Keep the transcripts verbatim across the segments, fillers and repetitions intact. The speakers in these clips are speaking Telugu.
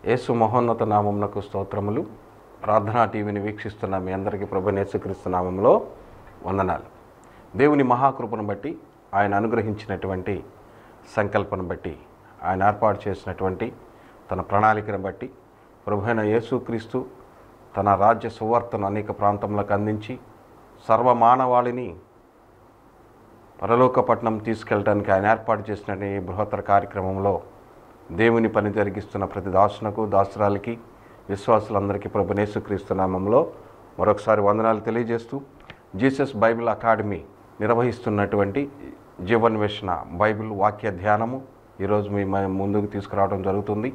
యేసు మహోన్నత నామమునకు స్తోత్రములు. ప్రార్థనా టీవీని వీక్షిస్తున్న మీ అందరికీ ప్రభువైన యేసుక్రీస్తు నామములో వందనాలు. దేవుని మహాకృపను బట్టి, ఆయన అనుగ్రహించినటువంటి సంకల్పను బట్టి, ఆయన ఏర్పాటు చేసినటువంటి తన ప్రణాళికను బట్టి ప్రభువైన యేసుక్రీస్తు తన రాజ్య సువార్తను అనేక ప్రాంతములకు అందించి సర్వమానవాళిని పరలోక పట్టణం తీసుకెళ్ళడానికి ఆయన ఏర్పాటు చేసిన ఈ బృహత్తర కార్యక్రమంలో దేవుని పని జరిగిస్తున్న ప్రతి దాసునకు, దాసురాలకి, విశ్వాసులందరికీ ప్రభువైన యేసుక్రీస్తు నామములో మరొకసారి వందనాలు తెలియజేస్తూ, జీసస్ బైబిల్ అకాడమీ నిర్వహిస్తున్నటువంటి జీవన్వేషణ బైబిల్ వాక్య ధ్యానము ఈరోజు మీ ముందుకు తీసుకురావడం జరుగుతుంది.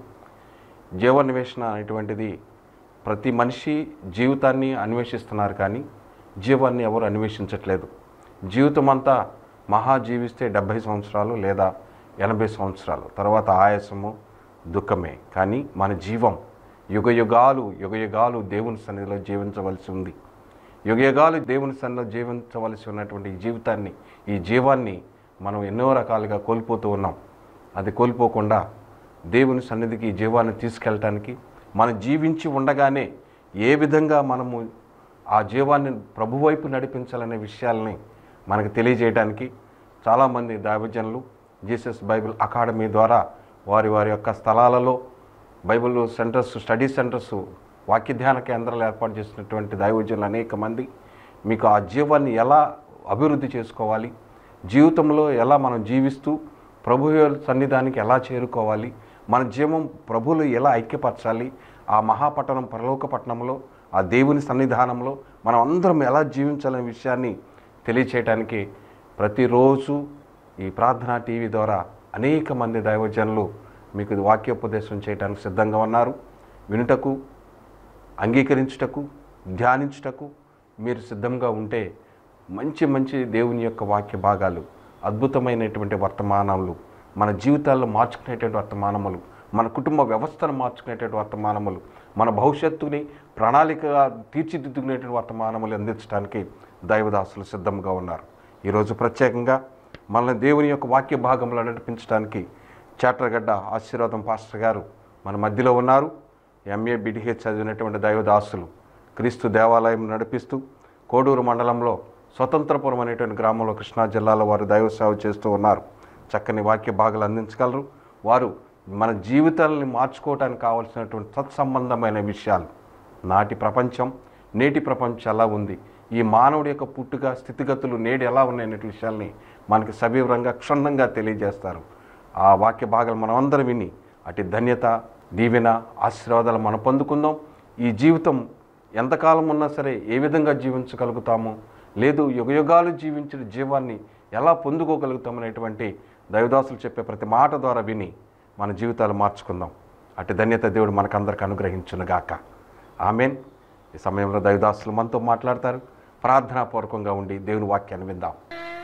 జీవన్వేషణ అనేటువంటిది ప్రతి మనిషి జీవితాన్ని అన్వేషిస్తున్నారు, కానీ జీవాన్ని ఎవరు అన్వేషించట్లేదు. జీవితం అంతా మహా జీవిస్తే డెబ్భై సంవత్సరాలు లేదా ఎనభై సంవత్సరాలు, తర్వాత ఆయాసము, దుఃఖమే. కానీ మన జీవం యుగ యుగాలు యుగ యుగాలు దేవుని సన్నిధిలో జీవించవలసి ఉంది. యుగ యుగాలు దేవుని సన్నిధిలో జీవించవలసి ఉన్నటువంటి ఈ జీవితాన్ని, ఈ జీవాన్ని మనం ఎన్నో రకాలుగా కోల్పోతూ ఉన్నాం. అది కోల్పోకుండా దేవుని సన్నిధికి ఈ జీవాన్ని తీసుకెళ్ళటానికి, మనం జీవించి ఉండగానే ఏ విధంగా మనము ఆ జీవాన్ని ప్రభు వైపు నడిపించాలనే విషయాలని మనకు తెలియజేయడానికి చాలామంది దైవజనులు జీసస్ బైబిల్ అకాడమీ ద్వారా వారి వారి యొక్క స్థలాలలో బైబిల్ సెంటర్స్, స్టడీ సెంటర్స్, వాక్య ధ్యాన కేంద్రాలు ఏర్పాటు చేసినటువంటి దైవజనులు అనేక మంది మీకు ఆ జీవాన్ని ఎలా అభివృద్ధి చేసుకోవాలి, జీవితంలో ఎలా మనం జీవిస్తూ ప్రభు సన్నిధానికి ఎలా చేరుకోవాలి, మన జీవం ప్రభువులు ఎలా ఐక్యపరచాలి, ఆ మహాపట్టణం పరలోక పట్టణంలో ఆ దేవుని సన్నిధానంలో మనం అందరం ఎలా జీవించాలనే విషయాన్ని తెలియచేయడానికి ప్రతిరోజు ఈ ప్రార్థనా టీవీ ద్వారా అనేక మంది దైవజనులు మీకు వాక్యోపదేశం చేయడానికి సిద్ధంగా ఉన్నారు. వినుటకు, అంగీకరించుటకు, ధ్యానించుటకు మీరు సిద్ధంగా ఉంటే మంచి మంచి దేవుని యొక్క వాక్య భాగాలు, అద్భుతమైనటువంటి వర్తమానాలు, మన జీవితాల్లో మార్చుకునేటువంటి వర్తమానములు, మన కుటుంబ వ్యవస్థను మార్చుకునేటువంటి వర్తమానములు, మన భవిష్యత్తుని ప్రణాళికగా తీర్చిదిద్దుకునేటువంటి వర్తమానములు అందించడానికి దైవదాసులు సిద్ధంగా ఉన్నారు. ఈరోజు ప్రత్యేకంగా మనల్ని దేవుని యొక్క వాక్య భాగంలో నడిపించడానికి చాట్రగడ్డ ఆశీర్వాదం పాస్టర్ గారు మన మధ్యలో ఉన్నారు. ఎంఏ బిడిహెచ్ చదివినటువంటి దైవదాసులు క్రీస్తు దేవాలయం నడిపిస్తూ కోడూరు మండలంలో స్వతంత్రపురం అనేటువంటి గ్రామంలో కృష్ణా జిల్లాలో వారు దైవ సేవ చేస్తూ ఉన్నారు. చక్కని వాక్య భాగాలు అందించగలరు. వారు మన జీవితాలని మార్చుకోవడానికి కావాల్సినటువంటి సత్సంబంధమైన విషయాలు, నాటి ప్రపంచం, నేటి ప్రపంచం ఎలా ఉంది, ఈ మానవుడి యొక్క పుట్టుక స్థితిగతులు నేడు ఎలా ఉన్నాయనే విషయాల్ని మనకి సవివరంగా, క్షుణ్ణంగా తెలియజేస్తారు. ఆ వాక్య భాగాలు మనం అందరం విని అటు ధన్యత, దీవెన, ఆశీర్వాదాలు మనం పొందుకుందాం. ఈ జీవితం ఎంతకాలం ఉన్నా సరే ఏ విధంగా జీవించగలుగుతాము, లేదు యుగయుగాలు జీవించిన జీవాన్ని ఎలా పొందుకోగలుగుతాం అనేటువంటి దైవదాసులు చెప్పే ప్రతి మాట ద్వారా విని మన జీవితాలు మార్చుకుందాం. అటు ధన్యత దేవుడు మనకందరికి అనుగ్రహించునుగాక. ఆమెన్. ఈ సమయంలో దైవదాసులు మనతో మాట్లాడతారు. ప్రార్థనాపూర్వకంగా ఉండి దేవుని వాక్యాన్ని విందాం.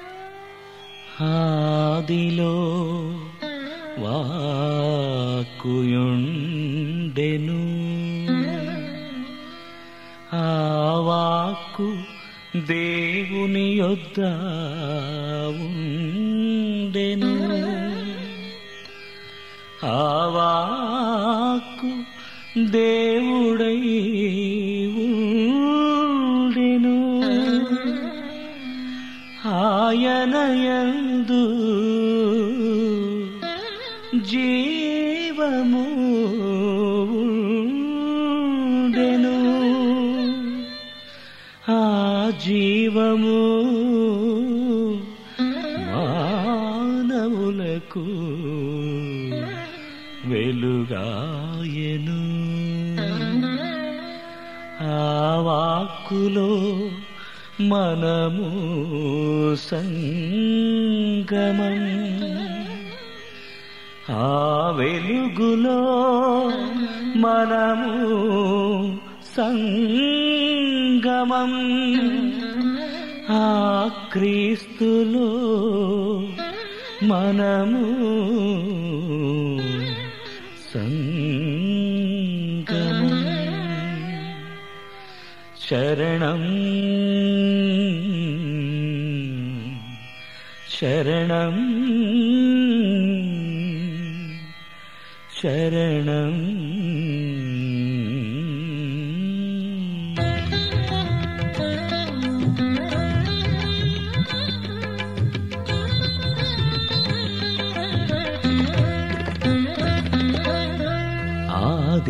ఆదిలో వాక్కుయుండెను, ఆ వాక్కు దేవుని యొద్ద ఉండెను, ఆ వాక్కు దేవుడై ఉండెను, ఆయన యందు జీవము ఉండెను, ఆ జీవము మానవులకు వెలుగాయెను, ఆ వాక్కులో మనము సంగమం, ఆ వెలుగులో మనము సంగమం, ఆ క్రీస్తులో మనము సంగమం. శరణం శరణం శరణం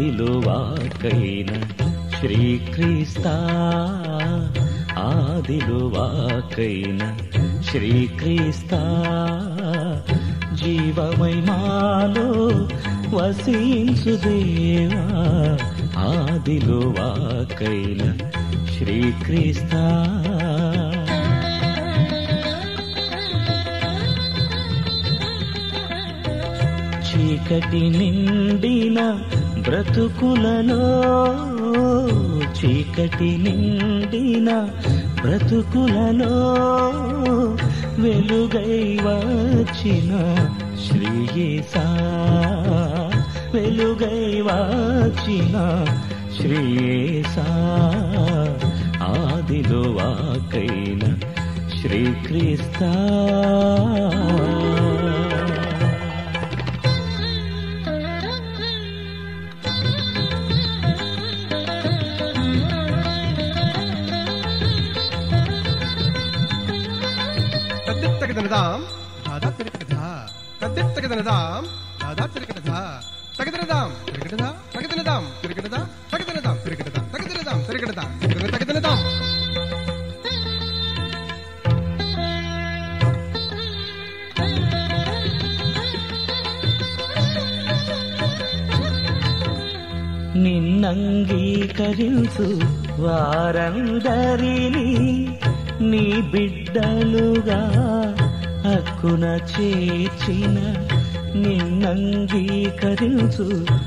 ఆదిలో వాకైన శ్రీక్రీస్తా ఆదిలో వాకైన శ్రీక్రీస్తా జీవమై మాలో వసించు దేవా ఆదిలో వాకైన శ్రీక్రీస్తా చీకటి నిండిన బ్రతుకులలో చీకటి నిండిన బ్రతుకులలో వెలుగై వచ్చిన శ్రీయేసా వెలుగై వచ్చిన శ్రీయేసా ఆదిలో వాకైన శ్రీక్రీస్తా తగదనదాం దాదా తిరగదదా తగదనదాం దాదా తిరగదదా తగదనదాం తిరగదదా తగదనదాం తిరగదదా తగదనదాం తిరగదదా తగదనదాం తిరగదదా తగదనదాం నిన్నంగీకరించు వారందరినీ నీ బిడ్డలుగా హక్కున చేర్చిన నిన్నంగీకరించు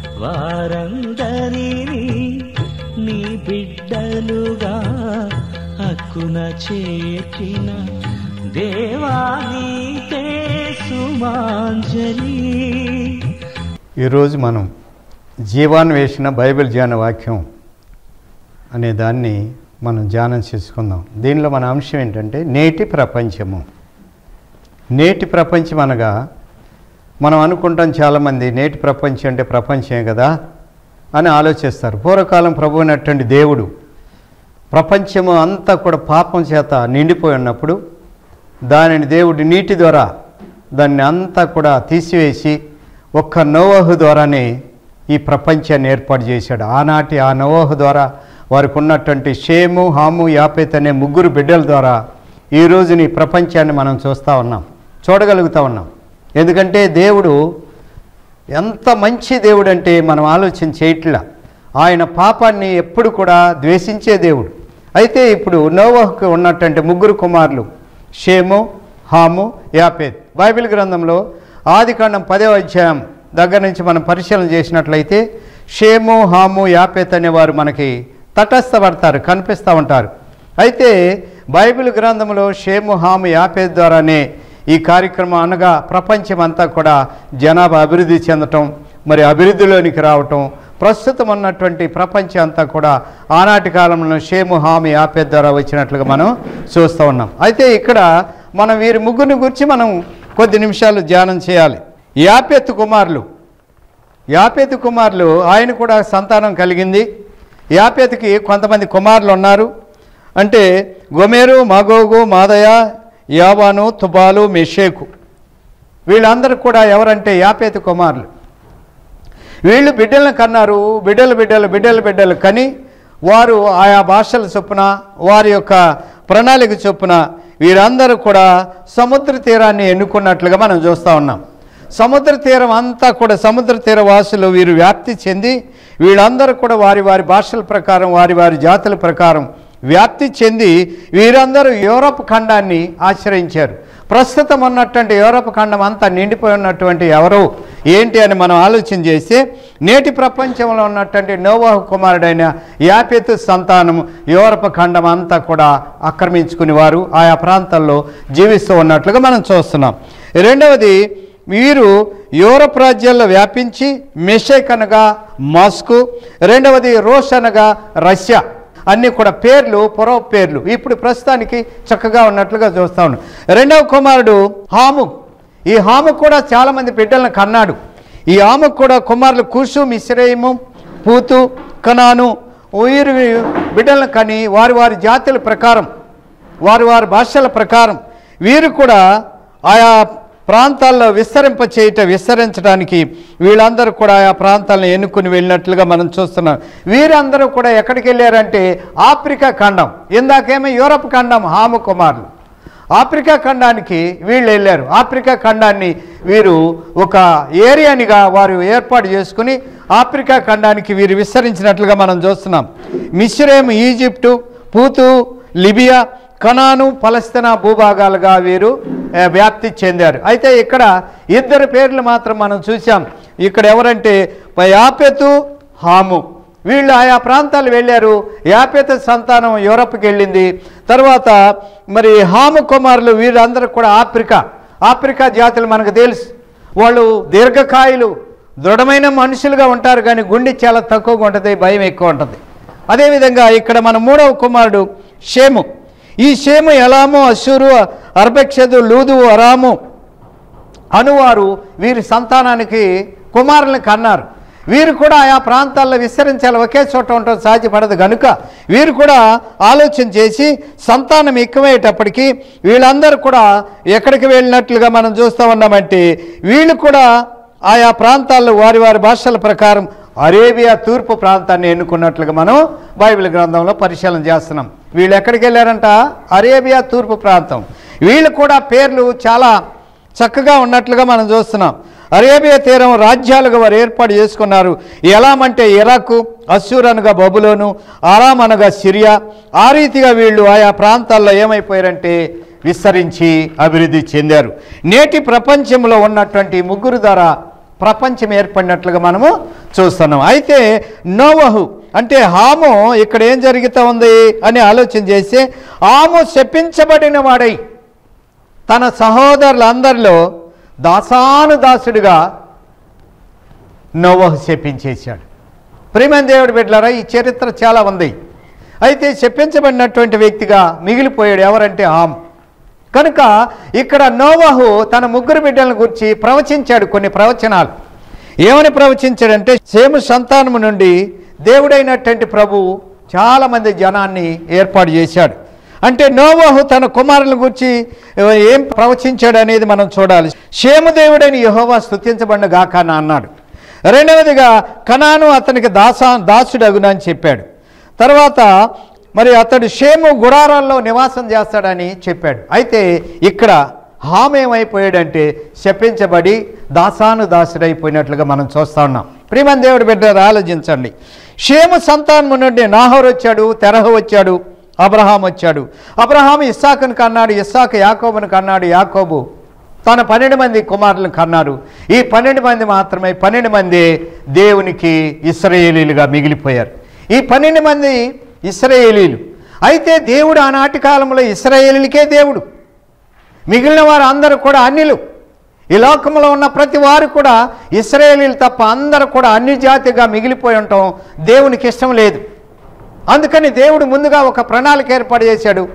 వారందరినీ నీ బిడ్డలుగా హక్కున చేర్చిన దేవా నీకే సుమాంజలి. ఈరోజు మనం జీవాన్వేషణ బైబిల్ ధ్యాన వాక్యం అనే దాన్ని మనం ధ్యానం చేసుకుందాం. దీనిలో మన అంశం ఏంటంటే నేటి ప్రపంచము. నేటి ప్రపంచం అనగా మనం అనుకుంటాం చాలామంది నేటి ప్రపంచం అంటే ప్రపంచమే కదా అని ఆలోచిస్తారు. పూర్వకాలం ప్రభు అయినటువంటి దేవుడు ప్రపంచము అంతా కూడా పాపం చేత నిండిపోయి ఉన్నప్పుడు దానిని దేవుడు నీటి ద్వారా దాన్ని అంతా కూడా తీసివేసి ఒక్క నోవహు ద్వారానే ఈ ప్రపంచాన్ని ఏర్పాటు చేశాడు. ఆనాటి ఆ నోవహు ద్వారా వారికి ఉన్నటువంటి షేము హాము యాపేత్ అనే ముగ్గురు బిడ్డల ద్వారా ఈరోజు నీ ప్రపంచాన్ని మనం చూస్తూ ఉన్నాం, చూడగలుగుతూ ఉన్నాం. ఎందుకంటే దేవుడు ఎంత మంచి దేవుడు అంటే మనం ఆలోచన చేయట్లా. ఆయన పాపాన్ని ఎప్పుడు కూడా ద్వేషించే దేవుడు. అయితే ఇప్పుడు నోవహుకు ఉన్నటువంటి ముగ్గురు కుమారులు షేము హాము యాపేత్. బైబిల్ గ్రంథంలో ఆదికాండం పదవ అధ్యాయం దగ్గర నుంచి మనం పరిశీలన చేసినట్లయితే షేము హాము యాపేత్ అనేవారు మనకి తటస్థపడతారు, కనిపిస్తూ ఉంటారు. అయితే బైబిల్ గ్రంథంలో షేము హాము యాపేత్ ద్వారానే ఈ కార్యక్రమం అనగా ప్రపంచం అంతా కూడా జనాభా అభివృద్ధి చెందటం, మరి అభివృద్ధిలోనికి రావటం, ప్రస్తుతం ఉన్నటువంటి ప్రపంచం అంతా కూడా ఆనాటి కాలంలో షేము హాము యాపేత్ ద్వారా వచ్చినట్లుగా మనం చూస్తూ ఉన్నాం. అయితే ఇక్కడ మనం వీరి ముగ్గురిని గురించి మనం కొద్ది నిమిషాలు ధ్యానం చేయాలి. యాపేతు కుమారులు యాపేతు కుమారులు ఆయన కూడా సంతానం కలిగింది. యాపేతుకి కొంతమంది కుమారులు ఉన్నారు. అంటే గొమెరు, మాగోగు, మాదయ, యావాను, తుబాలు, మెషేకు. వీళ్ళందరూ కూడా ఎవరంటే యాపేతు కుమారులు. వీళ్ళు బిడ్డలను కన్నారు. బిడ్డలు బిడ్డలు బిడ్డలు బిడ్డలు కని వారు ఆయా భాషల చొప్పున వారి యొక్క ప్రణాళిక చొప్పున వీరందరూ కూడా సముద్ర తీరాన్ని ఎన్నుకున్నట్లుగా మనం చూస్తూ ఉన్నాం. సముద్ర తీరం అంతా కూడా సముద్ర తీర వాసులు వీరు వ్యాప్తి చెంది వీళ్ళందరూ కూడా వారి వారి భాషల ప్రకారం వారి వారి జాతుల ప్రకారం వ్యాప్తి చెంది వీరందరూ యూరప్ ఖండాన్ని ఆశ్రయించారు. ప్రస్తుతం ఉన్నటువంటి యూరప్ ఖండం అంతా నిండిపోయి ఉన్నటువంటి ఎవరు ఏంటి అని మనం ఆలోచన చేస్తే నేటి ప్రపంచంలో ఉన్నటువంటి నోవహు కుమారుడైన యాపేతు సంతానం యూరప్ ఖండం అంతా కూడా ఆక్రమించుకుని వారు ఆయా ప్రాంతాల్లో జీవిస్తూ ఉన్నట్లుగా మనం చూస్తున్నాం. రెండవది, వీరు యూరప్ రాజ్యాల్లో వ్యాపించి మెషేక్ అనగా మాస్కో, రెండవది రోష్ అనగా రష్యా. అన్నీ కూడా పేర్లు పొరవ పేర్లు ఇప్పుడు ప్రస్తుతానికి చక్కగా ఉన్నట్లుగా చూస్తా ఉన్నాం. రెండవ కుమారుడు హాము. ఈ హాము కూడా చాలామంది బిడ్డలను కన్నాడు. ఈ హాము కూడా కుమారులు కూషు, మిశ్రయము, పూతు, కనాను వీరు బిడ్డలను కని వారి వారి జాతుల ప్రకారం వారి వారి భాషల ప్రకారం వీరు కూడా ఆయా ప్రాంతాల్లో విస్తరింప చేయట విస్తరించడానికి వీళ్ళందరూ కూడా ఆ ప్రాంతాలను ఎన్నుకుని వెళ్ళినట్లుగా మనం చూస్తున్నాం. వీరందరూ కూడా ఎక్కడికి వెళ్ళారంటే ఆఫ్రికా ఖండం. ఇందాకేమో యూరప్ ఖండం హాము కుమారులు, ఆఫ్రికా ఖండానికి వీళ్ళు వెళ్ళారు. ఆఫ్రికా ఖండాన్ని వీరు ఒక ఏరియానిగా వారు ఏర్పాటు చేసుకుని ఆఫ్రికా ఖండానికి వీరు విస్తరించినట్లుగా మనం చూస్తున్నాం. మిస్రేము, ఈజిప్టు, పూతు, లిబియా, కనాను, పలస్తీనా భూభాగాలుగా వీరు వ్యాప్తి చెందారు. అయితే ఇక్కడ ఇద్దరు పేర్లు మాత్రం మనం చూసాం. ఇక్కడ ఎవరంటే యాపెతు, హాము. వీళ్ళు ఆయా ప్రాంతాలు వెళ్ళారు. యాపెతు సంతానం యూరప్కి వెళ్ళింది. తర్వాత మరి హాము కుమారులు వీరందరూ కూడా ఆఫ్రికా ఆఫ్రికా జాతులు మనకు తెలుసు. వాళ్ళు దీర్ఘకాయులు, దృఢమైన మనుషులుగా ఉంటారు, కానీ గుండె చాలా తక్కువగా ఉంటుంది, భయం ఎక్కువ ఉంటుంది. అదేవిధంగా ఇక్కడ మన మూడవ కుమారుడు షేము. ఈ షేము ఎలాము, అషూరు, అర్బెక్షదు, లూదు, అరాము అనువారు వీరి సంతానానికి కుమారులను కన్నారు. వీరు కూడా ఆయా ప్రాంతాల్లో విస్తరించాలి, ఒకే చోట ఉండటం సాధ్యపడదు కనుక వీరు కూడా ఆలోచన చేసి సంతానం ఎక్కువయ్యేటప్పటికీ వీళ్ళందరూ కూడా ఎక్కడికి వెళ్ళినట్లుగా మనం చూస్తూ ఉన్నామంటే వీళ్ళు కూడా ఆయా ప్రాంతాల్లో వారి వారి భాషల ప్రకారం అరేబియా తూర్పు ప్రాంతాన్ని ఎన్నుకున్నట్లుగా మనం బైబిల్ గ్రంథంలో పరిశీలన చేస్తున్నాం. వీళ్ళు ఎక్కడికి వెళ్ళారంట? అరేబియా తూర్పు ప్రాంతం. వీళ్ళు కూడా పేర్లు చాలా చక్కగా ఉన్నట్లుగా మనం చూస్తున్నాం. అరేబియా తీరం రాజ్యాలుగా వారు ఏర్పాటు చేసుకున్నారు. ఎలామంటే ఇరాకు, అస్సూర్ అనగా బబులోను, ఆరాం అనగా సిరియా. ఆ రీతిగా వీళ్ళు ఆయా ప్రాంతాల్లో ఏమైపోయారంటే విస్తరించి అభివృద్ధి చెందారు. నేటి ప్రపంచంలో ఉన్నటువంటి ముగ్గురు ద్వారా ప్రపంచం ఏర్పడినట్లుగా మనము చూస్తున్నాం. అయితే నోవహు అంటే హాము ఇక్కడ ఏం జరుగుతూ ఉంది అని ఆలోచన చేస్తే హాము శపించబడిన వాడై తన సహోదరులందరిలో దాసాను దాసుడిగా నోవహు శపించేశాడు. ప్రియమైన దేవుడి బిడ్డలారా, ఈ చరిత్ర చాలా ఉంది. అయితే శపించబడినటువంటి వ్యక్తిగా మిగిలిపోయాడు ఎవరంటే హాము. కనుక ఇక్కడ నోవహు తన ముగ్గురు బిడ్డలను గురించి ప్రవచించాడు కొన్ని ప్రవచనాలు. ఏమని ప్రవచించాడంటే షేము సంతానము నుండి దేవుడైనటువంటి ప్రభు చాలామంది జనాన్ని ఏర్పాటు చేశాడు. అంటే నోవహు తన కుమారుల గురించి ఏం ప్రవచించాడు అనేది మనం చూడాలి. షేము దేవుడైన యెహోవా స్తుతించబడిన గాక అని అన్నాడు. రెండవదిగా కనాను అతనికి దాసా దాసుడగున అని చెప్పాడు. తర్వాత మరి అతడు షేము గుడారాల్లో నివాసం చేస్తాడని చెప్పాడు. అయితే ఇక్కడ హాము ఏమైపోయాడంటే శపించబడి దాసాను దాసుడైపోయినట్లుగా మనం చూస్తూ ఉన్నాం. ప్రియమైన దేవుడి బిడ్డలారా, ఆలోచించండి. షేము సంతానము నుండి నాహోరు వచ్చాడు, తెరహు వచ్చాడు, అబ్రహాం వచ్చాడు. అబ్రహాం ఇస్సాకును కన్నాడు, ఇస్సాకు యాకోబును కన్నాడు, యాకోబు తన పన్నెండు మంది కుమారులను కన్నారు. ఈ పన్నెండు మంది మాత్రమే పన్నెండు మంది దేవునికి ఇశ్రాయేలీలుగా మిగిలిపోయారు. ఈ పన్నెండు మంది ఇశ్రాయేలీలు. అయితే దేవుడు ఆనాటి కాలంలో ఇశ్రాయేలీలకే దేవుడు, మిగిలిన వారు అందరూ కూడా అన్యులు. ఈ లోకంలో ఉన్న ప్రతి వారు కూడా ఇశ్రాయేలీలు తప్ప అందరూ కూడా అన్ని జాతిగా మిగిలిపోయి ఉండటం దేవునికి ఇష్టం లేదు. అందుకని దేవుడు ముందుగా ఒక ప్రణాళిక ఏర్పాటు చేశాడు.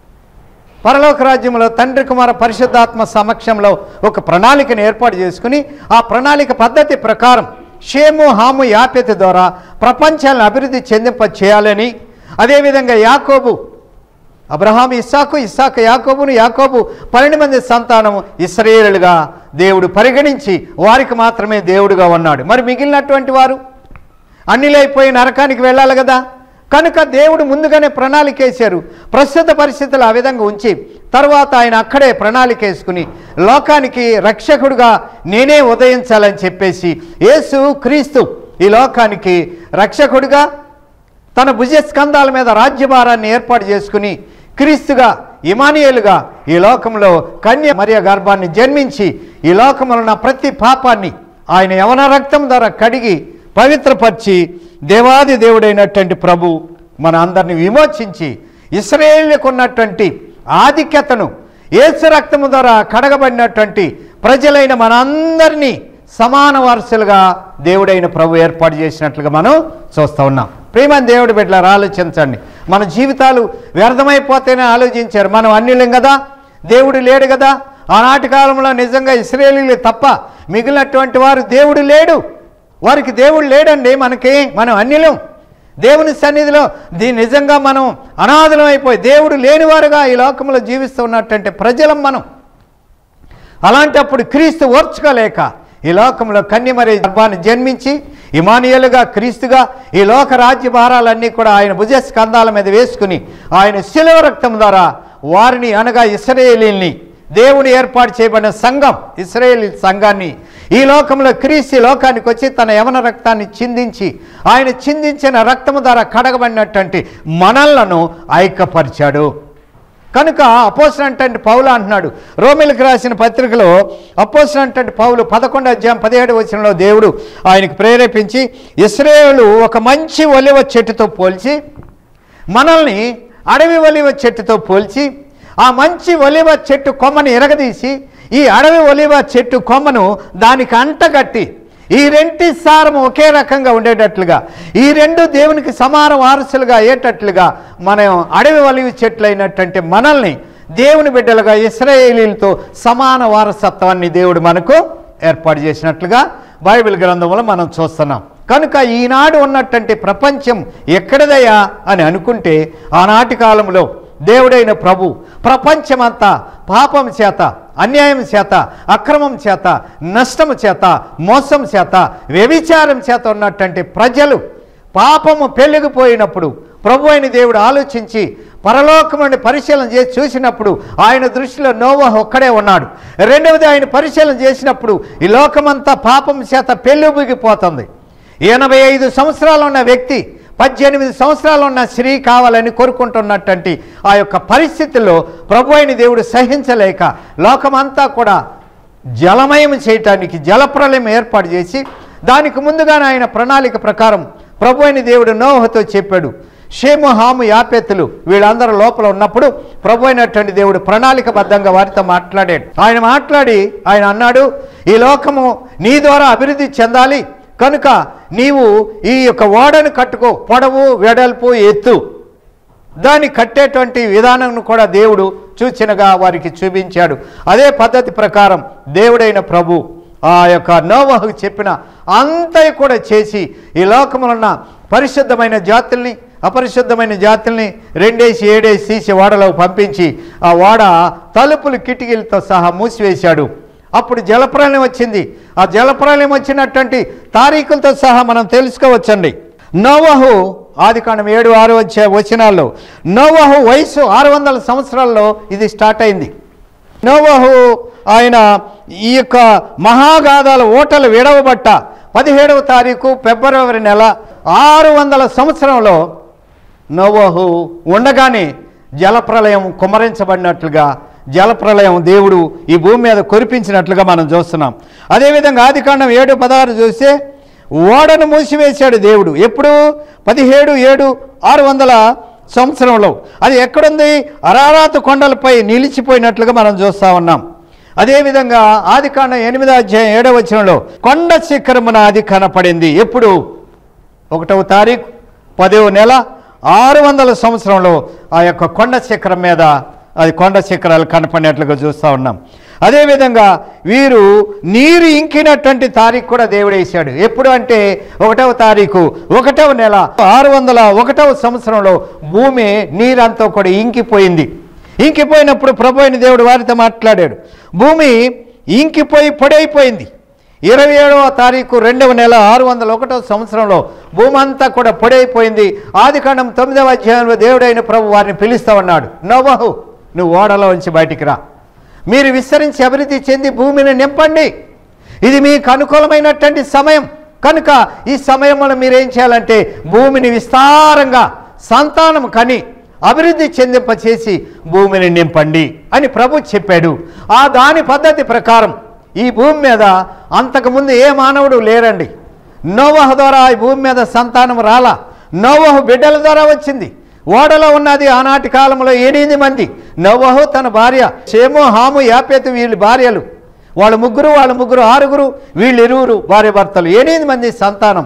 పరలోక రాజ్యంలో తండ్రి కుమార పరిశుద్ధాత్మ సమక్షంలో ఒక ప్రణాళికను ఏర్పాటు చేసుకుని ఆ ప్రణాళిక పద్ధతి ప్రకారం షేము, హాము, యాపెతు ద్వారా ప్రపంచాలను అభివృద్ధి చెందింప చేయాలని, అదేవిధంగా యాకోబు అబ్రహాం ఇస్సాకు, ఇస్సాకు యాకోబును, యాకోబు పన్నెండు మంది సంతానము ఇశ్రాయేలుగా దేవుడు పరిగణించి వారికి మాత్రమే దేవుడుగా ఉన్నాడు. మరి మిగిలినటువంటి వారు అన్నిలైపోయి నరకానికి వెళ్ళాలి కదా. కనుక దేవుడు ముందుగానే ప్రణాళిక వేశారు. ప్రస్తుత పరిస్థితులు ఆ విధంగా ఉంచి తర్వాత ఆయన అక్కడే ప్రణాళిక వేసుకుని లోకానికి రక్షకుడుగా నేనే ఉదయించాలని చెప్పేసి యేసు క్రీస్తు ఈ లోకానికి రక్షకుడిగా తన భుజస్కంధాల మీద రాజ్యభారాన్ని ఏర్పాటు చేసుకుని క్రీస్తుగా ఇమానియేలుగా ఈ లోకంలో కన్య మరియ గర్భాన్ని జన్మించి ఈ లోకంలో ఉన్న ప్రతి పాపాన్ని ఆయన యవన రక్తం ద్వారా కడిగి పవిత్రపరిచి దేవాది దేవుడైనటువంటి ప్రభు మన అందరిని విమోచించి ఇశ్రాయేలుకు ఉన్నటువంటి ఆధిక్యతను యేసు రక్తము ద్వారా కడగబడినటువంటి ప్రజలైన మనందరినీ సమాన వారసులుగా దేవుడైన ప్రభు ఏర్పాటు చేసినట్లుగా మనం చూస్తూ ఉన్నాం. ప్రియమైన దేవుడి బిడ్డలారా, ఆలోచించండి. మన జీవితాలు వ్యర్థమైపోతేనే ఆలోచించారు. మనం అన్యులం కదా, దేవుడు లేడు కదా. ఆనాటి కాలంలో నిజంగా ఇశ్రాయేలీలు తప్ప మిగిలినటువంటి వారు దేవుడు లేడు, వారికి దేవుడు లేడండి. మనకి మనం అన్యులం. దేవుని సన్నిధిలో దీ నిజంగా మనం అనాథలం అయిపోయి దేవుడు లేనివారుగా ఈ లోకంలో జీవిస్తూ ఉన్నటువంటి ప్రజలం మనం. అలాంటప్పుడు క్రీస్తు ఓర్చుకోలేక ఈ లోకంలో కన్యమరి గర్భాన్ని జన్మించి ఇమానుయేలుగా క్రీస్తుగా ఈ లోక రాజ్య భారాలన్నీ కూడా ఆయన భుజ స్కంధాల మీద వేసుకుని ఆయన శిలువ రక్తం ద్వారా వారిని అనగా ఇశ్రాయేలీల్ని దేవుని ఏర్పాటు చేయబడిన సంఘం ఇశ్రాయేలీ సంఘాన్ని ఈ లోకంలో క్రీస్తు లోకానికి వచ్చి తన యవన రక్తాన్ని చిందించి ఆయన చిందించిన రక్తము ద్వారా కడగబడినటువంటి మనలను ఐక్యపరిచాడు. కనుక అపోస్తలుడైన పౌలు అంటున్నాడు రోమీయులకు రాసిన పత్రికలో, అపోస్తలుడైన పౌలు పదకొండు అధ్యాయం పదిహేడు వచనంలో దేవుడు ఆయనకు ప్రేరేపించి ఇశ్రాయేలు ఒక మంచి ఒలివ చెట్టుతో పోల్చి మనల్ని అడవి ఒలివ చెట్టుతో పోల్చి ఆ మంచి ఒలివ చెట్టు కొమ్మని ఎరగదీసి ఈ అడవి ఒలివ చెట్టు కొమ్మను దానికి అంటగట్టి ఈ రెంటి సారము ఒకే రకంగా ఉండేటట్లుగా ఈ రెండు దేవునికి సమాన వారసులుగా అయ్యేటట్లుగా మనం అడవి ఒలివ చెట్లు అయినటువంటి మనల్ని దేవుని బిడ్డలుగా ఇశ్రాయేలీలతో సమాన వారసత్వాన్ని దేవుడు మనకు ఏర్పాటు చేసినట్లుగా బైబిల్ గ్రంథంలో మనం చూస్తున్నాం. కనుక ఈనాడు ఉన్నటువంటి ప్రపంచం ఎక్కడిదయ్యా అని అనుకుంటే ఆనాటి కాలంలో దేవుడైన ప్రభు ప్రపంచమంతా పాపం చేత, అన్యాయం చేత, అక్రమం చేత, నష్టము చేత, మోసం చేత, వ్యభిచారం చేత ఉన్నటువంటి ప్రజలు పాపము పెళ్ళిగిపోయినప్పుడు ప్రభు అయిన దేవుడు ఆలోచించి పరలోకముని పరిశీలన చేసి చూసినప్పుడు ఆయన దృష్టిలో నోవహు ఒక్కడే ఉన్నాడు. రెండవది ఆయన పరిశీలన చేసినప్పుడు ఈ లోకమంతా పాపం చేత పెళ్ళిబిగిపోతుంది. ఎనభై ఐదు సంవత్సరాలు ఉన్న వ్యక్తి పద్దెనిమిది సంవత్సరాలు ఉన్న స్త్రీ కావాలని కోరుకుంటున్నటువంటి ఆ యొక్క పరిస్థితుల్లో ప్రభు అయిన దేవుడు సహించలేక లోకమంతా కూడా జలమయం చేయటానికి జలప్రలయం ఏర్పాటు చేసి దానికి ముందుగానే ఆయన ప్రణాళిక ప్రకారం ప్రభు అయిన దేవుడు నోవహుతో చెప్పాడు. షేము, హాము, యాపెతులు వీళ్ళందరూ లోపల ఉన్నప్పుడు ప్రభు అయినటువంటి దేవుడు ప్రణాళికబద్ధంగా వారితో మాట్లాడాడు. ఆయన మాట్లాడి ఆయన అన్నాడు, ఈ లోకము నీ ద్వారా అభివృద్ధి చెందాలి కనుక నీవు ఈ యొక్క ఓడను కట్టుకో, పొడవు, వెడల్పు, ఎత్తు, దాన్ని కట్టేటువంటి విధానం కూడా దేవుడు సూచనగా వారికి చూపించాడు. అదే పద్ధతి ప్రకారం దేవుడైన ప్రభు ఆ యొక్క నోవహుకు చెప్పిన అంతయు కూడా చేసి ఈ లోకములో ఉన్న పరిశుద్ధమైన జాతుల్ని అపరిశుద్ధమైన జాతుల్ని రెండేసి ఏడేసి తీసి ఓడలో పంపించి ఆ ఓడ తలుపులు కిటికీలతో సహా మూసివేశాడు. అప్పుడు జలప్రలయం వచ్చింది. ఆ జలప్రలయం వచ్చినటువంటి తారీఖులతో సహా మనం తెలుసుకోవచ్చండి. నోవహు ఆదికాండం ఏడు ఆరు వచ్చే వచనాల్లో నోవహు వయసు ఆరు వందల సంవత్సరాల్లో ఇది స్టార్ట్ అయింది. నోవహు ఆయన ఈ యొక్క మహాగాథాల ఓటలు విడవబట్ట పదిహేడవ తారీఖు ఫిబ్రవరి నెల ఆరు వందల సంవత్సరంలో నోవహు ఉండగానే జలప్రలయం కుమ్మరించబడినట్లుగా జలప్రలయం దేవుడు ఈ భూమి మీద కురిపించినట్లుగా మనం చూస్తున్నాం. అదేవిధంగా ఆదికాండం ఏడు పదహారు చూస్తే ఓడను మూసివేశాడు దేవుడు. ఎప్పుడు? పదిహేడు ఏడు ఆరు వందల సంవత్సరంలో. అది ఎక్కడుంది? అరారాతు కొండలపై నిలిచిపోయినట్లుగా మనం చూస్తూ ఉన్నాం. అదేవిధంగా ఆదికాండం ఎనిమిదో అధ్యాయం ఏడవ వచనంలో కొండ శిఖరమున అది కనపడింది. ఎప్పుడు? ఒకటవ తారీఖు పదవ నెల ఆరు వందల సంవత్సరంలో ఆ యొక్క కొండ శిఖరం మీద అది కొండ శిఖరాలు కనపడినట్లుగా చూస్తూ ఉన్నాం. అదేవిధంగా వీరు నీరు ఇంకినటువంటి తారీఖు కూడా దేవుడు వేశాడు. ఎప్పుడు అంటే ఒకటవ తారీఖు ఒకటవ నెల ఆరు వందల ఒకటవ సంవత్సరంలో భూమి నీరంతా కూడా ఇంకిపోయింది. ఇంకిపోయినప్పుడు ప్రభు అయిన దేవుడు వారితో మాట్లాడాడు. భూమి ఇంకిపోయి పొడైపోయింది. ఇరవై ఏడవ తారీఖు రెండవ నెల ఆరు వందల ఒకటవ సంవత్సరంలో భూమి అంతా కూడా పొడైపోయింది. ఆదికాండం తొమ్మిదవ అధ్యాయంలో దేవుడైన ప్రభు వారిని పిలుస్తా ఉన్నాడు. నోవహు, నువ్వు ఓడలో నుంచి బయటికి రా, మీరు విస్తరించి అభివృద్ధి చెంది భూమిని నింపండి, ఇది మీకు అనుకూలమైనటువంటి సమయం కనుక ఈ సమయంలో మీరేం చేయాలంటే భూమిని విస్తారంగా సంతానం కని అభివృద్ధి చెందింపచేసి భూమిని నింపండి అని ప్రభు చెప్పాడు. ఆ దాని పద్ధతి ప్రకారం ఈ భూమి మీద అంతకుముందు ఏ మానవుడు లేరండి. నోవహు ద్వారా ఈ భూమి మీద సంతానం రాలా, నోవహు బిడ్డల ద్వారా వచ్చింది. ఓడలో ఉన్నది ఆనాటి కాలంలో ఎనిమిది మంది. నోవహు, తన భార్య షేము, హాము, యాపెతు వీళ్ళ భార్యలు, వాళ్ళ ముగ్గురు వాళ్ళ ముగ్గురు ఆరుగురు, వీళ్ళు ఇరువురు భార్య భర్తలు, ఎనిమిది మంది సంతానం.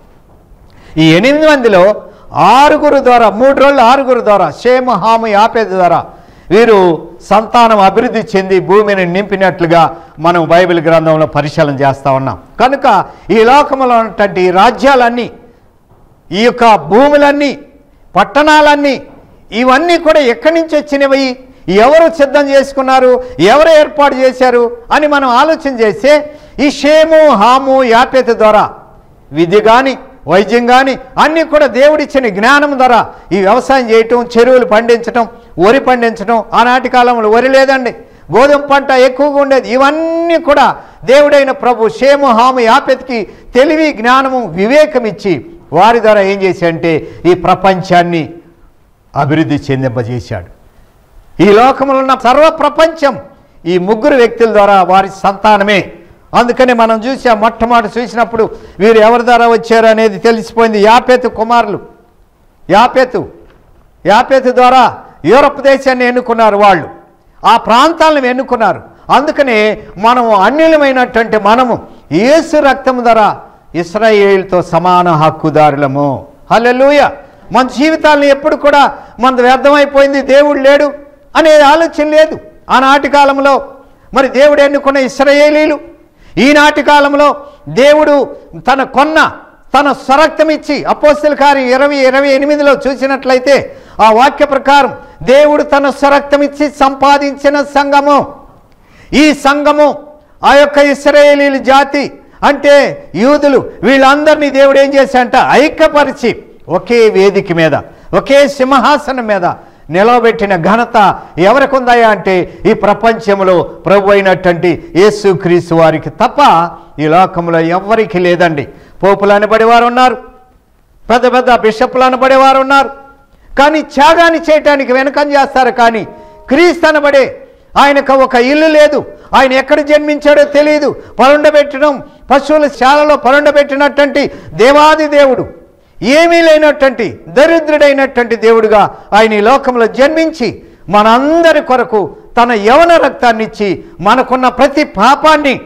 ఈ ఎనిమిది మందిలో ఆరుగురు ద్వారా మూడు రోజులు ఆరుగురు ద్వారా షేము, హాము, యాపెతు ద్వారా వీరు సంతానం అభివృద్ధి చెంది భూమిని నింపినట్లుగా మనం బైబిల్ గ్రంథంలో పరిశీలన చేస్తూ ఉన్నాం. కనుక ఈ లోకంలో ఉన్నటువంటి ఈ రాజ్యాలన్నీ, ఈ యొక్క భూములన్నీ, పట్టణాలన్నీ, ఇవన్నీ కూడా ఎక్కడి నుంచి వచ్చినవి? ఎవరు సిద్ధం చేసుకున్నారు, ఎవరు ఏర్పాటు చేశారు అని మనం ఆలోచన చేస్తే ఈ షేము హాము యాపెతు ద్వారా విద్య కానీ వైద్యం కానీ అన్నీ కూడా దేవుడిచ్చిన జ్ఞానం ద్వారా ఈ వ్యవసాయం చేయటం, చెరువులు పండించటం, వరి పండించటం. ఆనాటి కాలంలో వరి లేదండి, గోధుమ పంట ఎక్కువగా ఉండేది. ఇవన్నీ కూడా దేవుడైన ప్రభు షేము హాము యాపెతుకి తెలివి, జ్ఞానము, వివేకం ఇచ్చి వారి ద్వారా ఏం చేశాడంటే ఈ ప్రపంచాన్ని అభివృద్ధి చెందింపజేశాడు. ఈ లోకంలో ఉన్న సర్వ ప్రపంచం ఈ ముగ్గురు వ్యక్తుల ద్వారా వారి సంతానమే. అందుకని మనం చూసి ఆ మొట్టమొదటి చూసినప్పుడు వీరు ఎవరి ద్వారా వచ్చారు అనేది తెలిసిపోయింది. యాపెతు కుమారులు, యాపెతు యాపెతు ద్వారా యూరప్ దేశాన్ని ఎన్నుకున్నారు, వాళ్ళు ఆ ప్రాంతాలను ఎన్నుకున్నారు. అందుకనే మనము అన్యులమైనటువంటి మనము యేసు రక్తం ద్వారా ఇశ్రాయేలుతో సమాన హక్కుదారులము. హల్లెలూయా. మన జీవితాలను ఎప్పుడు కూడా మనది వ్యర్థమైపోయింది, దేవుడు లేడు అనే ఆలోచన లేదు. ఆనాటి కాలంలో మరి దేవుడు ఎన్నుకున్న ఇశ్రాయేలీలు, ఈనాటి కాలంలో దేవుడు తన కొన్న తన స్వరక్తం ఇచ్చి అపోస్తల కార్యం ఇరవై ఇరవై ఎనిమిదిలో చూసినట్లయితే ఆ వాక్య ప్రకారం దేవుడు తన స్వరక్తం ఇచ్చి సంపాదించిన సంఘము. ఈ సంఘము ఆ యొక్క ఇశ్రాయేలీల జాతి అంటే యూదులు, వీళ్ళందరినీ దేవుడు ఏం చేశాడంట ఐక్యపరిచి ఒకే వేదిక మీద ఒకే సింహాసనం మీద నిలవబెట్టిన ఘనత ఎవరికి ఉందాయా అంటే ఈ ప్రపంచంలో ప్రభు అయినటువంటి యేసుక్రీస్తు వారికి తప్ప ఈ లోకంలో ఎవరికి లేదండి. పోపులు అనబడేవారు ఉన్నారు, పెద్ద పెద్ద బిషప్లు అనబడేవారు ఉన్నారు, కానీ త్యాగాన్ని చేయటానికి వెనకం చేస్తారు. కానీ క్రీస్తు అనబడే ఆయనకు ఒక ఇల్లు లేదు, ఆయన ఎక్కడ జన్మించాడో తెలియదు. పరుండబెట్టడం, పశువుల శాలలో పరుండబెట్టినటువంటి దేవాది దేవుడు, ఏమీ లేనటువంటి దరిద్రుడైనటువంటి దేవుడుగా ఆయన ఈ లోకంలో జన్మించి మనందరి కొరకు తన యవన రక్తాన్ని ఇచ్చి మనకున్న ప్రతి పాపాన్ని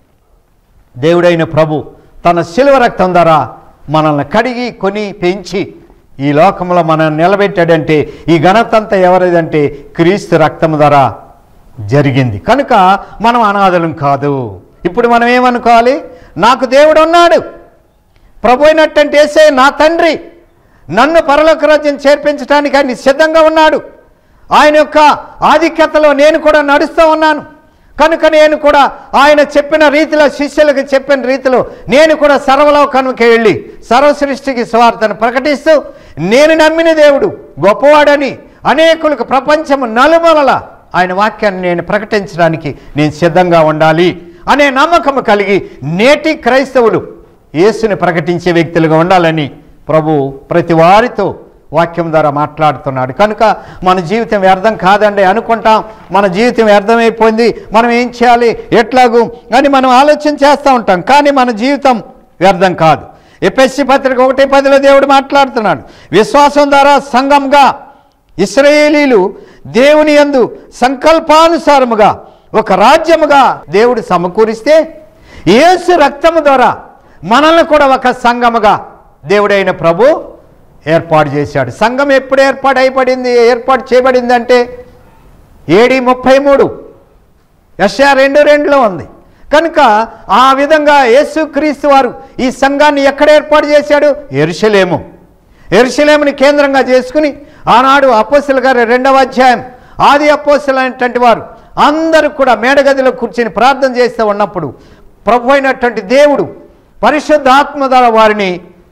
దేవుడైన ప్రభు తన శిలువ రక్తం ద్వారా మనల్ని కడిగి కొని పెంచి ఈ లోకంలో మనల్ని నిలబెట్టాడంటే ఈ ఘనతంతా ఎవరిదంటే క్రీస్తు రక్తం ద్వారా జరిగింది. కనుక మనం అనాథలం కాదు. ఇప్పుడు మనం ఏమనుకోవాలి? నాకు దేవుడు ఉన్నాడు, ప్రభు అయినటువంటి యేసే నా తండ్రి, నన్ను పరలోక రాజ్యం చేర్పించడానికి ఆయన సిద్ధంగా ఉన్నాడు, ఆయన యొక్క ఆధిక్యతలో నేను కూడా నడుస్తూ ఉన్నాను. కనుక నేను కూడా ఆయన చెప్పిన రీతిలో, శిష్యులకు చెప్పిన రీతిలో నేను కూడా సర్వలోకానికి వెళ్ళి సర్వ సృష్టికి సువార్తను ప్రకటిస్తూ నేను నమ్మిన దేవుడు గొప్పవాడని అనేకులకు ప్రపంచము నలుమూలల ఆయన వాక్యాన్ని నేను ప్రకటించడానికి నేను సిద్ధంగా ఉండాలి అనే నమ్మకం కలిగి నేటి క్రైస్తవులు యేసుని ప్రకటించే వ్యక్తులుగా ఉండాలని ప్రభు ప్రతి వారితో వాక్యం ద్వారా మాట్లాడుతున్నాడు. కనుక మన జీవితం వ్యర్థం కాదండి అనుకుంటాం, మన జీవితం వ్యర్థమైపోయింది, మనం ఏం చేయాలి ఎట్లాగూ అని మనం ఆలోచన చేస్తూ ఉంటాం. కానీ మన జీవితం వ్యర్థం కాదు. ఎఫెసీ పత్రిక ఒకటి పదిలో దేవుడు మాట్లాడుతున్నాడు, విశ్వాసం ద్వారా సంఘంగా ఇశ్రాయేలీలు దేవుని యందు సంకల్పానుసారముగా ఒక రాజ్యముగా దేవుడు సమకూరిస్తే యేసు రక్తము ద్వారా మనల్ని కూడా ఒక సంఘముగా దేవుడైన ప్రభు ఏర్పాటు చేశాడు. సంఘం ఎప్పుడు ఏర్పాటు అయిపడింది ఏర్పాటు చేయబడింది అంటే ఏడి ముప్పై మూడు యెషయా రెండు రెండులో ఉంది. కనుక ఆ విధంగా యేసుక్రీస్తు వారు ఈ సంఘాన్ని ఎక్కడ ఏర్పాటు చేశాడు? యెరూషలేము. యెరూషలేముని కేంద్రంగా చేసుకుని ఆనాడు అపోస్తలుల గారి రెండవ అధ్యాయం ఆది అపోస్తలు అనేటువంటి వారు అందరూ కూడా మేడగదిలో కూర్చొని ప్రార్థన చేస్తూ ఉన్నప్పుడు ప్రభు అయినటువంటి దేవుడు పరిశుద్ధాత్మ ద్వారా వారిని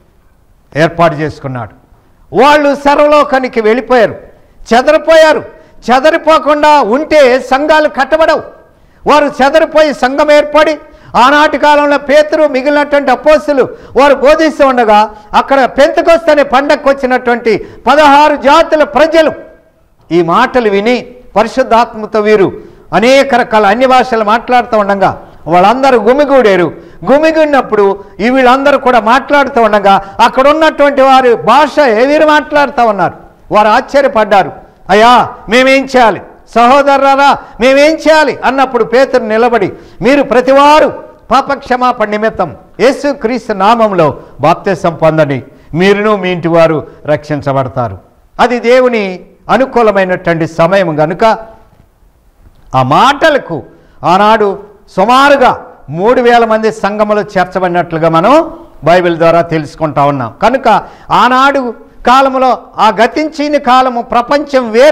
ఏర్పాటు చేసుకున్నాడు. వాళ్ళు సర్వలోకానికి వెళ్ళిపోయారు, చెదరిపోయారు. చెదరిపోకుండా ఉంటే సంఘాలు కట్టబడవు. వారు చెదరిపోయి సంఘం ఏర్పడి ఆనాటి కాలంలో పేతురు మిగిలినటువంటి అపోస్తలు వారు బోధిస్తూ ఉండగా అక్కడ పెంతెకొస్తు అనే పండగకు వచ్చినటువంటి పదహారు జాతుల ప్రజలు ఈ మాటలు విని పరిశుద్ధాత్మతో వీరు అనేక రకాల అన్య భాషలు మాట్లాడుతూ ఉండగా వాళ్ళందరూ గుమిగూడారు. గుమిగూడినప్పుడు ఈ వీళ్ళందరూ కూడా మాట్లాడుతూ ఉండగా అక్కడ ఉన్నటువంటి వారి భాష వీరు మాట్లాడుతూ ఉన్నారు. వారు ఆశ్చర్యపడ్డారు, అయ్యా మేమేం చేయాలి, సహోదరులారా మేమేం చేయాలి అన్నప్పుడు పేతురు నిలబడి మీరు ప్రతివారు పాపక్షమాపణ నిమిత్తం యేసుక్రీస్తు నామంలో బాప్తిసం పొందండి, మీరును మీ ఇంటి వారు రక్షించబడతారు. అది దేవుని అనుకూలమైనటువంటి సమయం కనుక ఆ మాటలకు ఆనాడు సుమారుగా మూడు వేల మంది సంఘములో చేర్చబడినట్లుగా మనం బైబిల్ ద్వారా తెలుసుకుంటా ఉన్నాం. కనుక ఆనాడు కాలంలో ఆ గతించిన కాలము ప్రపంచం వేరు,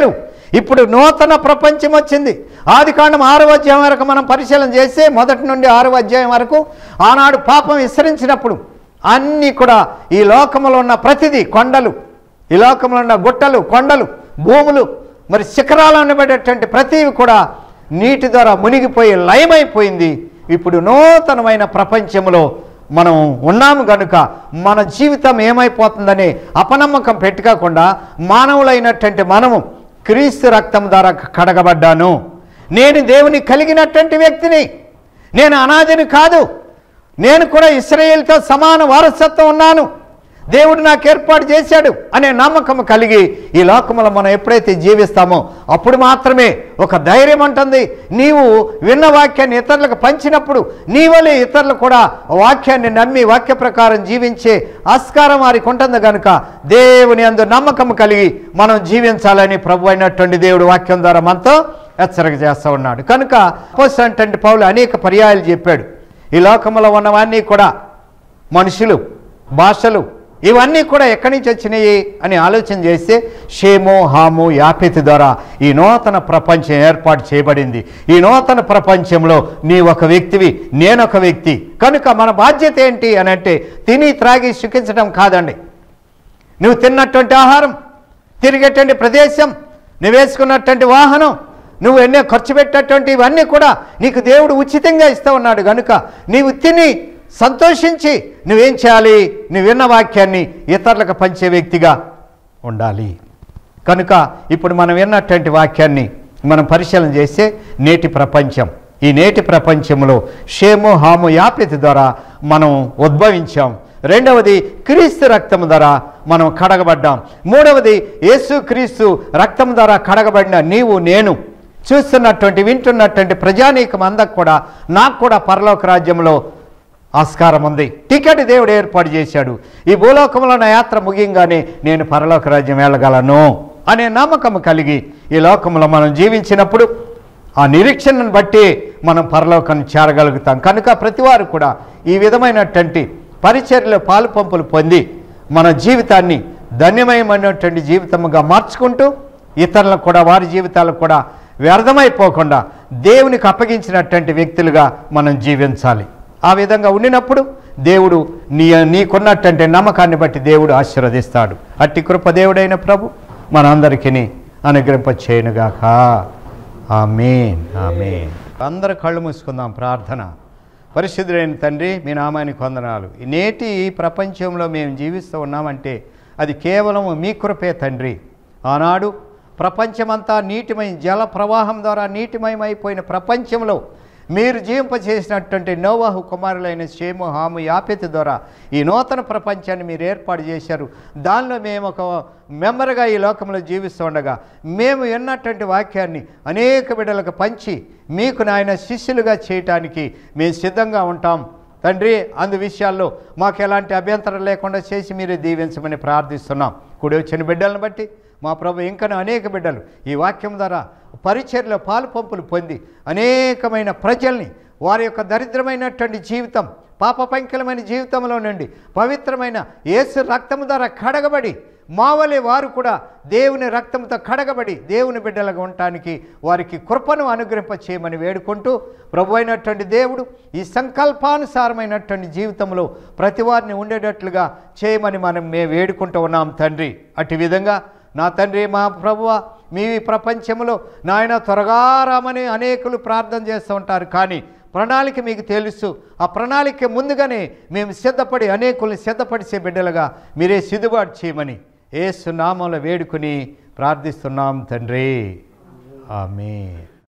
ఇప్పుడు నూతన ప్రపంచం వచ్చింది. ఆది కాండం ఆరో అధ్యాయం వరకు మనం పరిశీలన చేస్తే మొదటి నుండి ఆరో అధ్యాయం వరకు ఆనాడు పాపం విస్తరించినప్పుడు అన్నీ కూడా ఈ లోకంలో ఉన్న ప్రతిదీ, కొండలు, ఈ లోకంలో ఉన్న గుట్టలు, కొండలు, భూములు, మరి శిఖరాలు అనబడేటువంటి ప్రతివి కూడా నీటి ద్వారా మునిగిపోయి లయమైపోయింది. ఇప్పుడు నూతనమైన ప్రపంచంలో మనం ఉన్నాము కనుక మన జీవితం ఏమైపోతుందని అపనమ్మకం పెట్టుకోకుండా మానవులైనటువంటి మనము క్రీస్తు రక్తం ద్వారా కడగబడ్డాను, నేను దేవుని కలిగినటువంటి వ్యక్తిని, నేను అనాథిని కాదు, నేను కూడా ఇశ్రాయేలుతో సమాన వారసత్వం ఉన్నాను, దేవుడు నాకు ఏర్పాటు చేశాడు అనే నమ్మకం కలిగి ఈ లోకంలో మనం ఎప్పుడైతే జీవిస్తామో అప్పుడు మాత్రమే ఒక ధైర్యం ఉంటుంది. నీవు విన్న వాక్యాన్ని ఇతరులకు పంచినప్పుడు నీ వలే ఇతరులు కూడా వాక్యాన్ని నమ్మి వాక్య ప్రకారం జీవించే ఆస్కారం వారికి ఉంటుంది కనుక దేవుని యందు నమ్మకం కలిగి మనం జీవించాలని ప్రభు అయినటువంటి దేవుడు వాక్యం ద్వారా మనతో హెచ్చరిక చేస్తూ ఉన్నాడు. కనుక అపోస్తలుడైనటువంటి పౌలు అనేక పర్యాయాలు చెప్పాడు, ఈ లోకంలో ఉన్నవన్నీ కూడా మనుషులు, భాషలు, ఇవన్నీ కూడా ఎక్కడి నుంచి వచ్చినాయి అని ఆలోచన చేస్తే షేము, హాము, యాపెతు ద్వారా ఈ నూతన ప్రపంచం ఏర్పాటు చేయబడింది. ఈ నూతన ప్రపంచంలో నీ ఒక వ్యక్తివి, నేనొక వ్యక్తి. కనుక మన బాధ్యత ఏంటి అని అంటే తిని త్రాగి సుఖించడం కాదండి. నువ్వు తిన్నటువంటి ఆహారం, తిరిగేటువంటి ప్రదేశం, నువ్వు వేసుకున్నటువంటి వాహనం, నువ్వు ఎన్నో ఖర్చు పెట్టేటువంటి ఇవన్నీ కూడా నీకు దేవుడు ఉచితంగా ఇస్తూ ఉన్నాడు. కనుక నీవు తిని సంతోషించి నువ్వేం చేయాలి? నువ్వు విన్న వాక్యాన్ని ఇతరులకు పంచే వ్యక్తిగా ఉండాలి. కనుక ఇప్పుడు మనం విన్నటువంటి వాక్యాన్ని మనం పరిశీలన చేస్తే నేటి ప్రపంచం, ఈ నేటి ప్రపంచంలో షేము, హాము, యాపెతు ద్వారా మనం ఉద్భవించాం. రెండవది క్రీస్తు రక్తం ద్వారా మనం కడగబడ్డాం. మూడవది యేసు క్రీస్తు రక్తం ద్వారా కడగబడిన నీవు, నేను, చూస్తున్నటువంటి వింటున్నటువంటి ప్రజానీకం అందరికి కూడా, నాకు కూడా పరలోక రాజ్యంలో ఆస్కారం ఉంది. టికెట్ దేవుడు ఏర్పాటు చేశాడు. ఈ భూలోకంలో నా యాత్ర ముగియంగానే నేను పరలోక రాజ్యం వెళ్ళగలను అనే నమ్మకం కలిగి ఈ లోకంలో మనం జీవించినప్పుడు ఆ నిరీక్షణను బట్టి మనం పరలోకాన్ని చేరగలుగుతాం. కనుక ప్రతివారు కూడా ఈ విధమైనటువంటి పరిచర్యలో పాలు పంపులు పొంది మన జీవితాన్ని ధన్యమయమైనటువంటి జీవితముగా మార్చుకుంటూ ఇతరులకు కూడా వారి జీవితాలకు కూడా వ్యర్థమైపోకుండా దేవునికి అప్పగించినటువంటి వ్యక్తులుగా మనం జీవించాలి. ఆ విధంగా ఉండినప్పుడు దేవుడు నీ నీకున్నటువంటి నమ్మకాన్ని బట్టి దేవుడు ఆశీర్వదిస్తాడు. అట్టి కృప దేవుడైన ప్రభు మనందరికీ అనుగ్రహింప చేయనుగాక. ఆమేన్, ఆమేన్. అందరూ కళ్ళు మూసుకుందాం. ప్రార్థన. పరిశుద్ధుడైన తండ్రి, మీ నామానికి వందనాలు. నేటి ఈ ప్రపంచంలో మేము జీవిస్తూ ఉన్నామంటే అది కేవలం మీ కృపే తండ్రి. ఆనాడు ప్రపంచమంతా నీటిమయం, జల ప్రవాహం ద్వారా నీటిమయమైపోయిన ప్రపంచంలో మీరు జీవింపచేసినటువంటి నోవాహు కుమారులైన షేము, హాము, యాపెతు ద్వారా ఈ నూతన ప్రపంచాన్ని మీరు ఏర్పాటు చేశారు. దానిలో మేము ఒక మెంబర్గా ఈ లోకంలో జీవిస్తూ ఉండగా మేము విన్నటువంటి వాక్యాన్ని అనేక బిడ్డలకు పంచి మీకు నాయన శిష్యులుగా చేయటానికి మేము సిద్ధంగా ఉంటాం తండ్రి. అందు విషయాల్లో మాకు ఎలాంటి అభ్యంతరం లేకుండా చేసి మీరే దీవించమని ప్రార్థిస్తున్నాం. కూడి వచ్చిన బిడ్డలను బట్టి మా ప్రభు ఇంకనూ అనేక బిడ్డలు ఈ వాక్యం ద్వారా పరిచర్యలో పాలు పంపులు పొంది అనేకమైన ప్రజల్ని వారి యొక్క దరిద్రమైనటువంటి జీవితం, పాప పంకిలమైన జీవితంలో నుండి పవిత్రమైన యేసు రక్తము ద్వారా కడగబడి మా వలె వారు కూడా దేవుని రక్తంతో కడగబడి దేవుని బిడ్డలుగా ఉండటానికి వారికి కృపను అనుగ్రహింప చేయమని వేడుకుంటూ ప్రభు అయినటువంటి దేవుడు ఈ సంకల్పానుసారమైనటువంటి జీవితంలో ప్రతి వారిని ఉండేటట్లుగా చేయమని మనం మేము వేడుకుంటూ ఉన్నాం తండ్రి. అటు విధంగా నా తండ్రి, మా ప్రభువా, మీ ప్రపంచంలో నాయన త్వరగా రామని అనేకులు ప్రార్థన చేస్తూ ఉంటారు. కానీ ప్రణాళిక మీకు తెలుసు. ఆ ప్రణాళిక ముందుగానే మేము సిద్ధపడి అనేకుల్ని సిద్ధపడిసే బిడ్డలుగా మీరే సిద్ధపాటు చేయమని యేసు నామములో వేడుకొని ప్రార్థిస్తున్నాం తండ్రి. ఆమేన్.